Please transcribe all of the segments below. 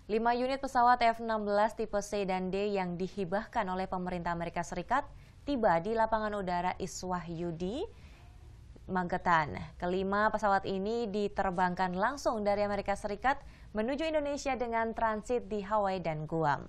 5 unit pesawat F-16 tipe C dan D yang dihibahkan oleh pemerintah Amerika Serikat tiba di lapangan udara Iswahyudi, Magetan. Kelima pesawat ini diterbangkan langsung dari Amerika Serikat menuju Indonesia dengan transit di Hawaii dan Guam.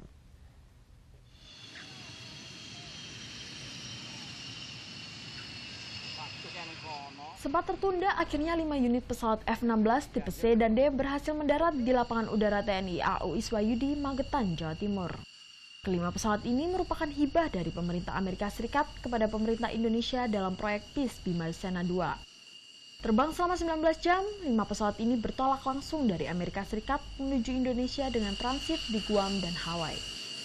Sempat tertunda, akhirnya 5 unit pesawat F-16 tipe C dan D berhasil mendarat di lapangan udara TNI AU Iswahyudi, Magetan, Jawa Timur. Kelima pesawat ini merupakan hibah dari pemerintah Amerika Serikat kepada pemerintah Indonesia dalam proyek Peace Bima Sena 2. Terbang selama 19 jam, 5 pesawat ini bertolak langsung dari Amerika Serikat menuju Indonesia dengan transit di Guam dan Hawaii.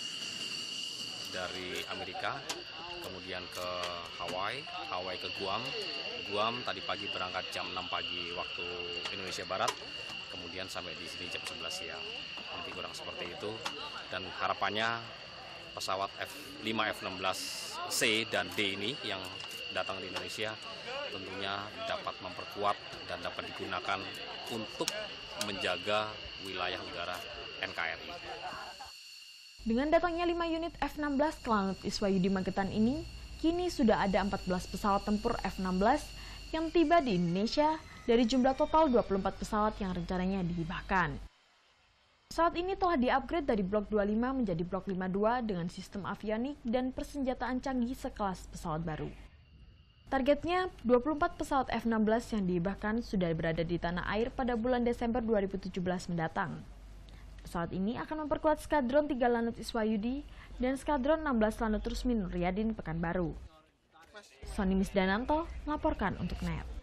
Dari Amerika, kemudian ke Hawaii, Hawaii ke Guam. Guam tadi pagi berangkat jam 6 pagi waktu Indonesia Barat, kemudian sampai di sini jam 11 siang. Nanti kurang seperti itu. Dan harapannya pesawat F5 F-16C dan D ini yang datang di Indonesia tentunya dapat memperkuat dan dapat digunakan untuk menjaga wilayah udara NKRI. Dengan datangnya 5 unit F-16 ke Lanut Iswahyudi Magetan ini, kini sudah ada 14 pesawat tempur F-16 yang tiba di Indonesia dari jumlah total 24 pesawat yang rencananya dihibahkan. Pesawat ini telah di-upgrade dari Blok 25 menjadi Blok 52 dengan sistem avionik dan persenjataan canggih sekelas pesawat baru. Targetnya, 24 pesawat F-16 yang dihibahkan sudah berada di tanah air pada bulan Desember 2017 mendatang. Pesawat ini akan memperkuat Skadron 3 Lanut Iswahyudi dan Skadron 16 Lanut Rusmin Nuryadin Pekanbaru. Sony Misdananto melaporkan untuk NET.